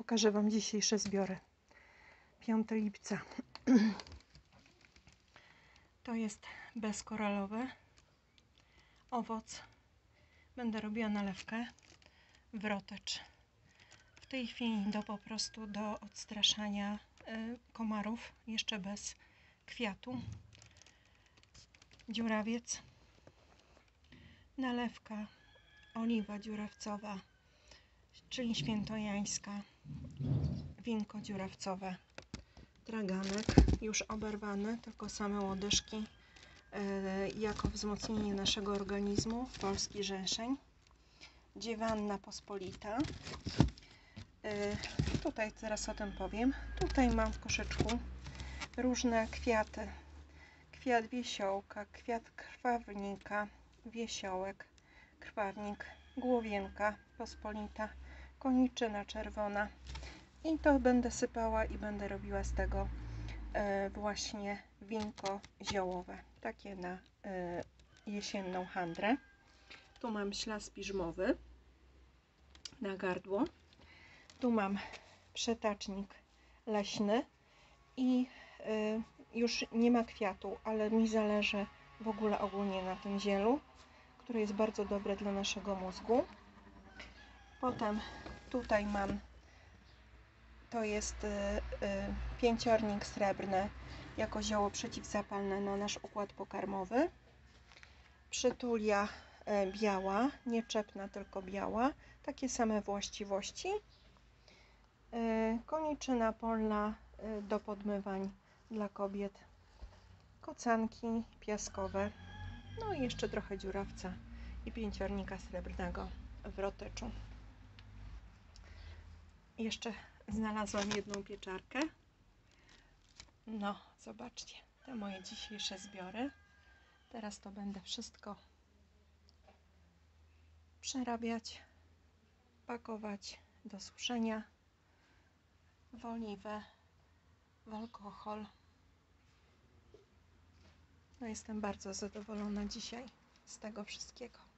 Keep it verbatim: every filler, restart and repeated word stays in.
Pokażę Wam dzisiejsze zbiory. piątego lipca. To jest bezkoralowy owoc. Będę robiła nalewkę wrotecz. W tej chwili do po prostu do odstraszania y, komarów, jeszcze bez kwiatu. Dziurawiec. Nalewka oliwa dziurawcowa, czyli świętojańska. Winko dziurawcowe. Draganek już oberwany, tylko same łodyżki yy, jako wzmocnienie naszego organizmu. Polski rzeszeń. Dziewanna pospolita. Yy, tutaj zaraz o tym powiem. Tutaj mam w koszyczku różne kwiaty. Kwiat wiesiołka, kwiat krwawnika, wiesiołek, krwawnik, głowienka pospolita, koniczyna czerwona. I to będę sypała i będę robiła z tego e, właśnie winko ziołowe. Takie na e, jesienną handrę. Tu mam ślas piżmowy na gardło. Tu mam przetacznik leśny i e, już nie ma kwiatu, ale mi zależy w ogóle ogólnie na tym zielu, które jest bardzo dobre dla naszego mózgu. Potem tutaj mam, to jest y, y, pięciornik srebrny jako zioło przeciwzapalne na nasz układ pokarmowy. Przytulia y, biała, nie czepna, tylko biała. Takie same właściwości. Y, koniczyna polna y, do podmywań dla kobiet. Kocanki piaskowe. No i jeszcze trochę dziurawca i pięciornika srebrnego w roteczu. Jeszcze znalazłam jedną pieczarkę. No, zobaczcie, te moje dzisiejsze zbiory. Teraz to będę wszystko przerabiać, pakować do suszenia w oliwę, w alkohol. No, jestem bardzo zadowolona dzisiaj z tego wszystkiego.